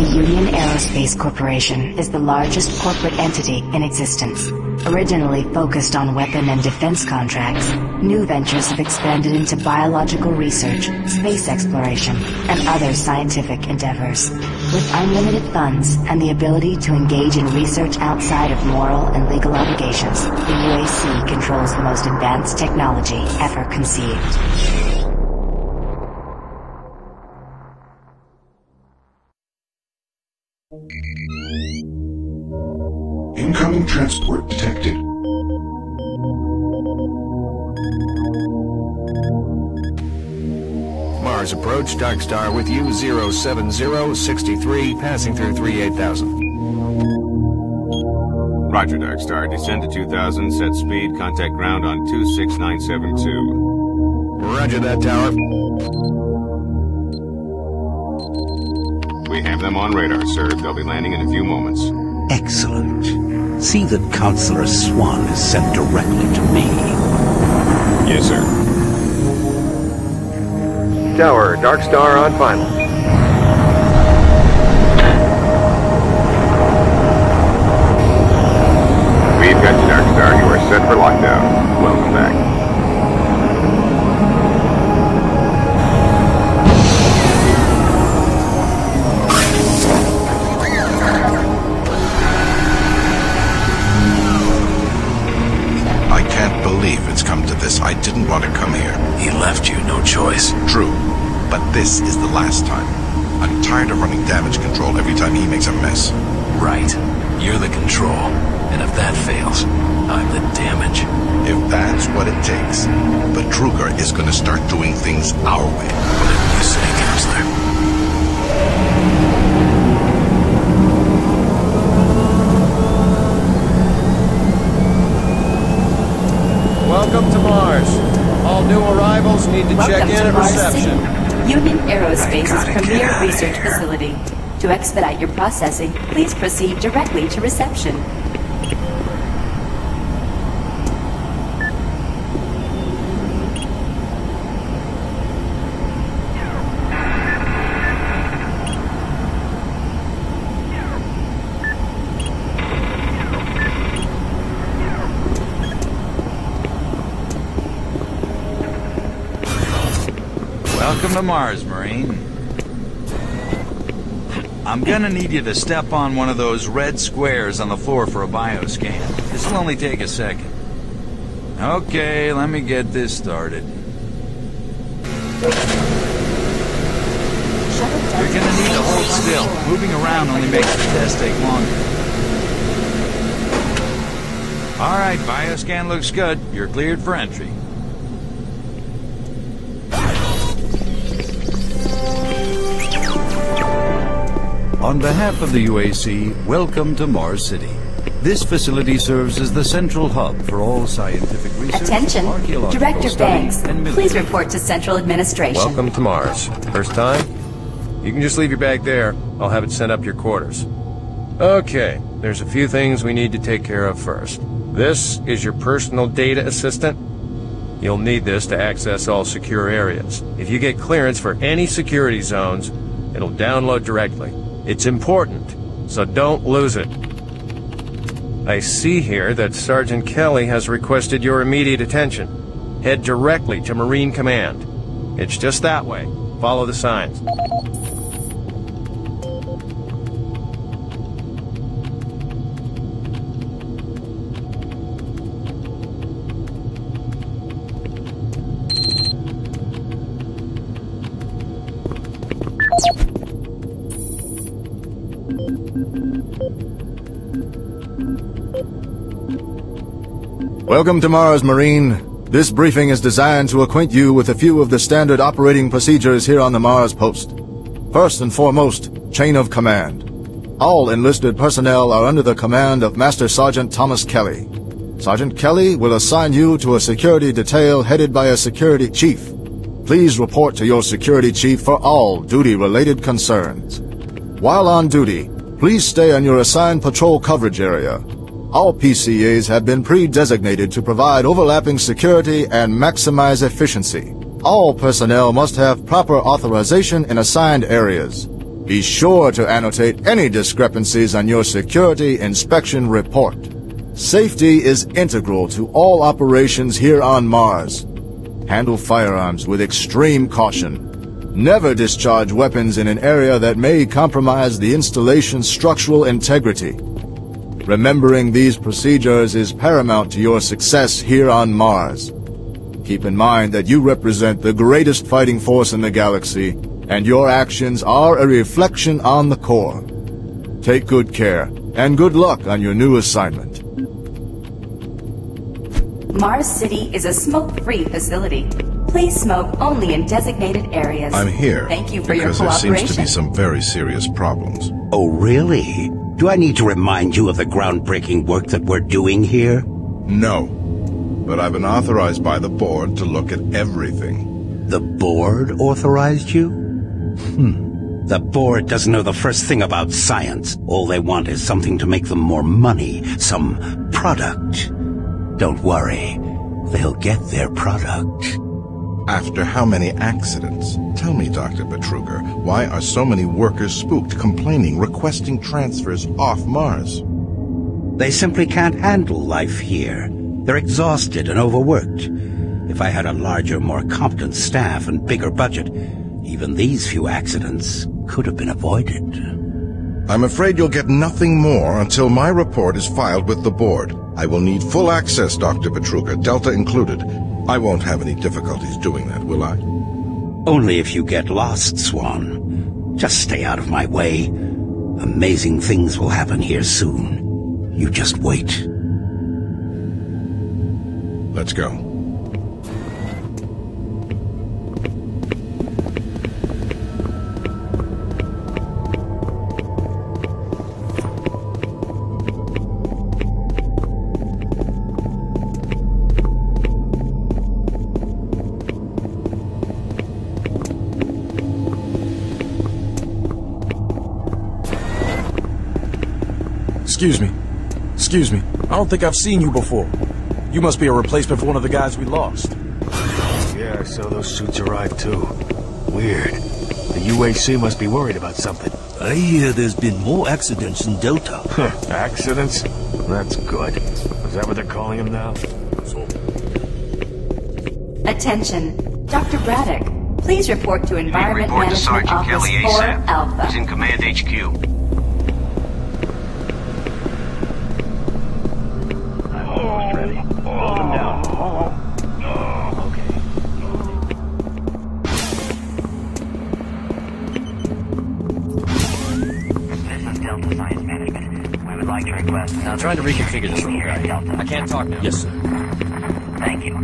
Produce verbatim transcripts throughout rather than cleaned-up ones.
The Union Aerospace Corporation is the largest corporate entity in existence. Originally focused on weapon and defense contracts, new ventures have expanded into biological research, space exploration, and other scientific endeavors. With unlimited funds and the ability to engage in research outside of moral and legal obligations, the U A C controls the most advanced technology ever conceived. Incoming transport detected. Mars approach, Dark Star with you, zero seven zero six three, passing through thirty-eight thousand. Roger, Dark Star. Descend to two thousand, set speed, contact ground on two six nine seven two. Roger that, Tower. We have them on radar, sir. They'll be landing in a few moments. Excellent. See that Counselor Swan is sent directly to me. Yes, sir. Tower, Dark Star on final. We've got you, Dark Star. You are set for lockdown. Welcome back. It's come to this. I didn't want to come here. He left you no choice. True, but this is the last time. I'm tired of running damage control every time he makes a mess. Right. You're the control. And if that fails, I'm the damage. If that's what it takes. But Kruger is going to start doing things our way. Whatever you say, Counselor. Welcome to Mars. All new arrivals need to Welcome check in to at Mars reception. City, Union Aerospace's premier research facility. To expedite your processing, please proceed directly to reception. Welcome to Mars, Marine. I'm gonna need you to step on one of those red squares on the floor for a bioscan. This'll only take a second. Okay, let me get this started. You're gonna need to hold still. Moving around only makes the test take longer. Alright, bioscan looks good. You're cleared for entry. On behalf of the U A C, welcome to Mars City. This facility serves as the central hub for all scientific research. Attention, Director Banks, and please report to Central Administration. Welcome to Mars. First time? You can just leave your bag there. I'll have it sent up to your quarters. Okay, there's a few things we need to take care of first. This is your personal data assistant. You'll need this to access all secure areas. If you get clearance for any security zones, it'll download directly. It's important, so don't lose it. I see here that Sergeant Kelly has requested your immediate attention. Head directly to Marine Command. It's just that way. Follow the signs. Welcome to Mars, Marine. This briefing is designed to acquaint you with a few of the standard operating procedures here on the Mars post. First and foremost, chain of command. All enlisted personnel are under the command of Master Sergeant Thomas Kelly. Sergeant Kelly will assign you to a security detail headed by a security chief. Please report to your security chief for all duty-related concerns. While on duty, please stay on your assigned patrol coverage area. All P C As have been pre-designated to provide overlapping security and maximize efficiency. All personnel must have proper authorization in assigned areas. Be sure to annotate any discrepancies on your security inspection report. Safety is integral to all operations here on Mars. Handle firearms with extreme caution. Never discharge weapons in an area that may compromise the installation's structural integrity. Remembering these procedures is paramount to your success here on Mars. Keep in mind that you represent the greatest fighting force in the galaxy, and your actions are a reflection on the Corps. Take good care, and good luck on your new assignment. Mars City is a smoke-free facility. Please smoke only in designated areas. I'm here Thank you for your because there cooperation. seems to be some very serious problems. Oh, really? Do I need to remind you of the groundbreaking work that we're doing here? No. But I've been authorized by the board to look at everything. The board authorized you? Hmm. The board doesn't know the first thing about science. All they want is something to make them more money, some product. Don't worry. They'll get their product. After how many accidents? Tell me, Doctor Betruger, why are so many workers spooked, complaining, requesting transfers off Mars? They simply can't handle life here. They're exhausted and overworked. If I had a larger, more competent staff and bigger budget, even these few accidents could have been avoided. I'm afraid you'll get nothing more until my report is filed with the board. I will need full access, Doctor Betruger, Delta included. I won't have any difficulties doing that, will I? Only if you get lost, Swan. Just stay out of my way. Amazing things will happen here soon. You just wait. Let's go. Excuse me. Excuse me. I don't think I've seen you before. You must be a replacement for one of the guys we lost. Yeah, I saw those suits arrive too. Weird. The U A C must be worried about something. I hear there's been more accidents in Delta. Accidents? That's good. Is that what they're calling them now? Attention. Doctor Braddock, please report to Environment report to Management Sergeant Office Kelly four ASAP. Alpha. He's in Command H Q. Now, I'm trying to reconfigure this little guy. I can't talk now. Yes, sir. Thank you.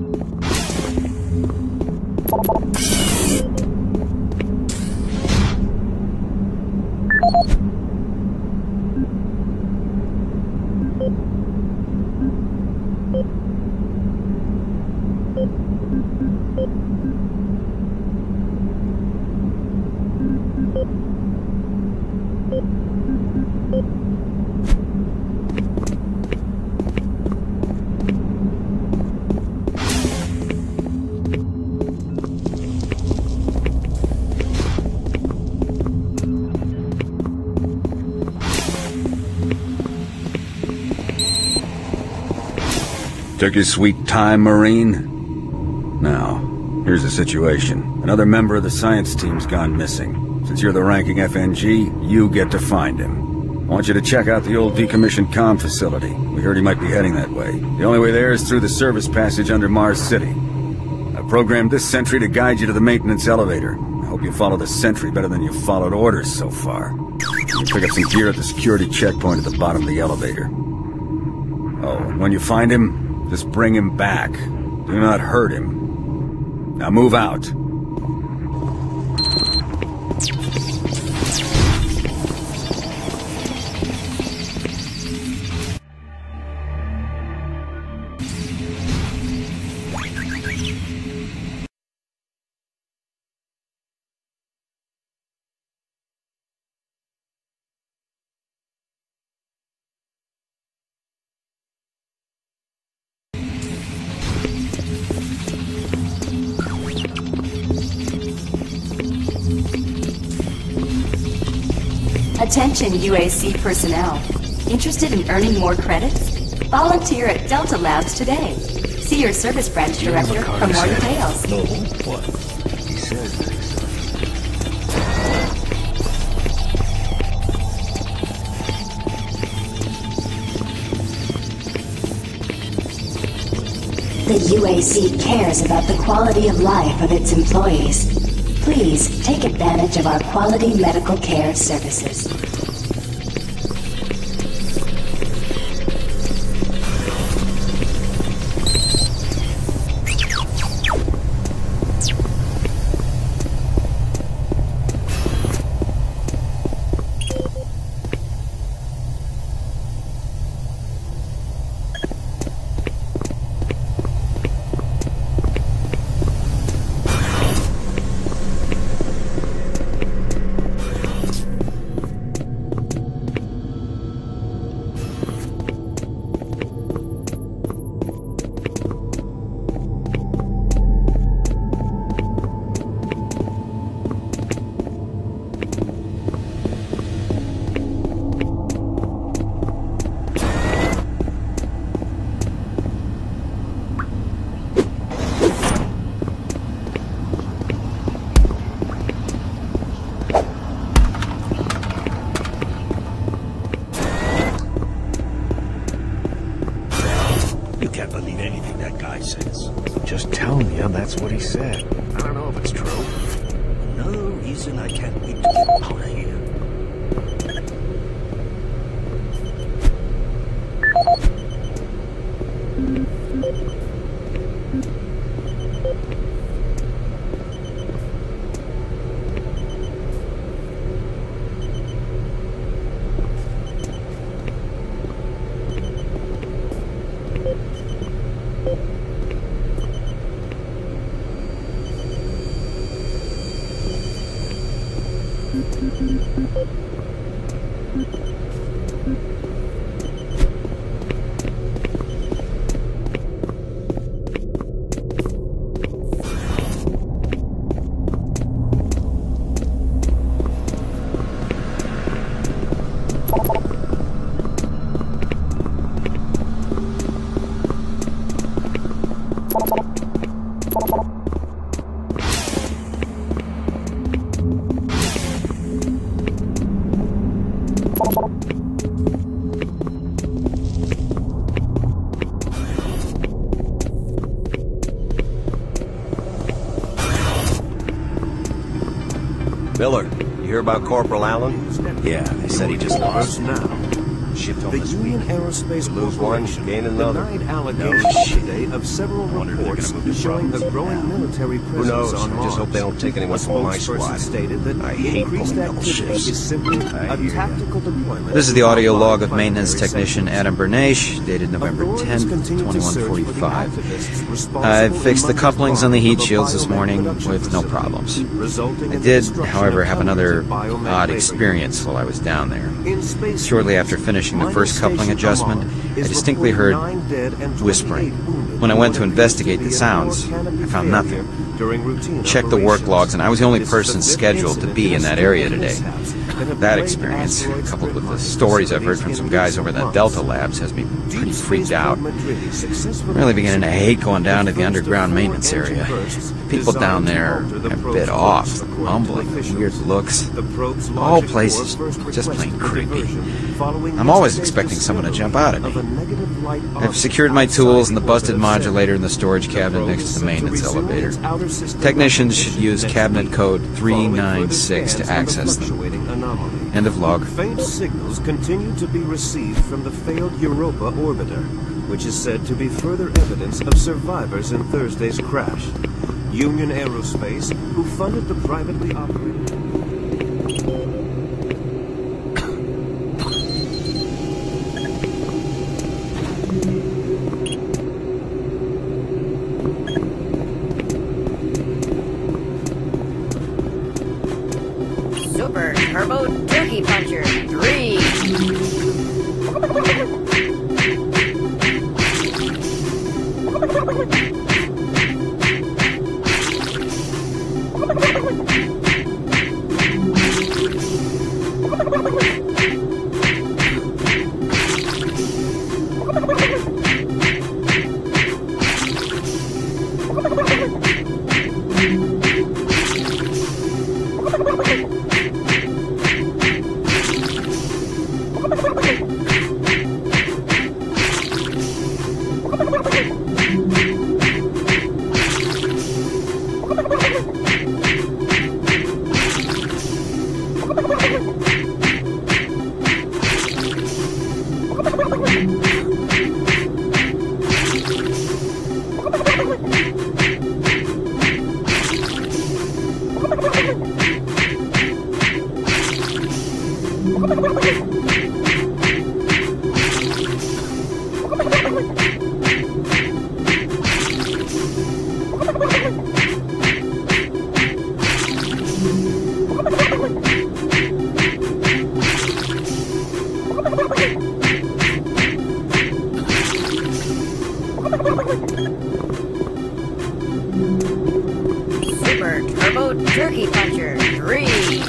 Took your sweet time, Marine? Now, here's the situation. Another member of the science team's gone missing. Since you're the ranking F N G, you get to find him. I want you to check out the old decommissioned comm facility. We heard he might be heading that way. The only way there is through the service passage under Mars City. I programmed this sentry to guide you to the maintenance elevator. I hope you follow the sentry better than you've followed orders so far. You pick up some gear at the security checkpoint at the bottom of the elevator. Oh, and when you find him, just bring him back. Do not hurt him. Now move out. Attention U A C personnel. Interested in earning more credits? Volunteer at Delta Labs today. See your service branch director for more details. No, what? He says that. The U A C cares about the quality of life of its employees. Please take advantage of our quality medical care services. Just telling you, that's what he said. I don't know if it's true. Another reason I can't wait to get out of here. Miller, you hear about Corporal Allen? Yeah, they said he just lost. Now. Shipped home The this Union week. Aerospace Lose one, Corporation gain another. denied allegations today of several reports showing a growing military presence Who knows? on I Mars. just hope they don't take anyone A from my spokesperson squad. stated that I the hate increased pulling double activity shifts. is simply a tactical deployment. This is the audio of log of primary maintenance technician sectors. Adam Bernache, dated November Authorities tenth, continue to search for the twenty-one activists forty-five. responsible I in fixed the Mother's couplings Farm on the heat of a shields this biomed morning production with no facility, problems. resulting I in the did, destruction however, of have hundreds another of biomed odd labor experience units. while I was down there. In space Shortly after finishing the first coupling adjustment, I distinctly heard whispering. When I went to investigate the sounds, I found nothing. Checked the work logs, and I was the only person scheduled to be in that area today. That experience, coupled with the stories I've heard from some guys over at Delta Labs, has me pretty freaked out. I'm really beginning to hate going down to the underground maintenance area. People down there are a bit off, mumbling, weird looks. The whole place is just plain creepy. I'm always expecting someone to jump out at me. I've secured my tools and the busted modulator in the storage cabinet next to the maintenance elevator. Technicians should use cabinet code three nine six to access them. End of log. Faint signals continue to be received from the failed Europa orbiter, which is said to be further evidence of survivors in Thursday's crash. Union Aerospace, who funded the privately operated... Super Turbo Turkey Puncher three. Super Turbo Turkey Puncher three.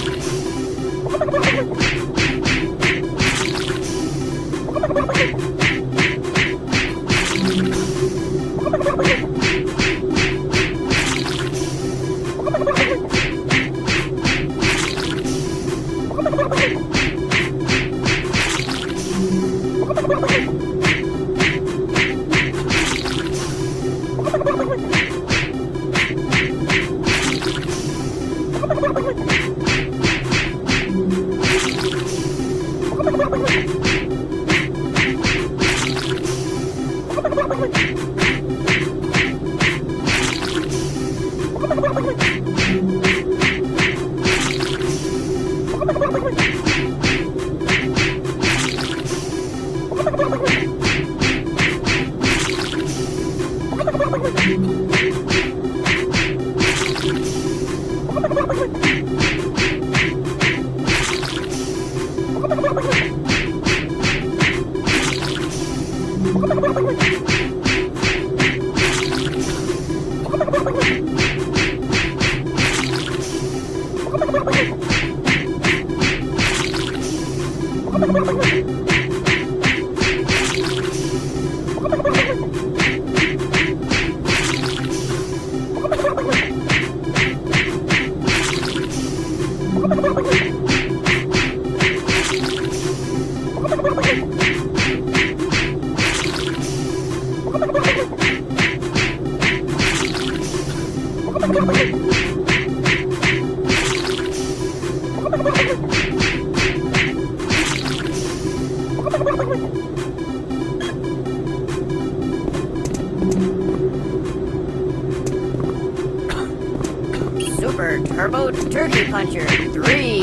Super Turbo Turkey Puncher three.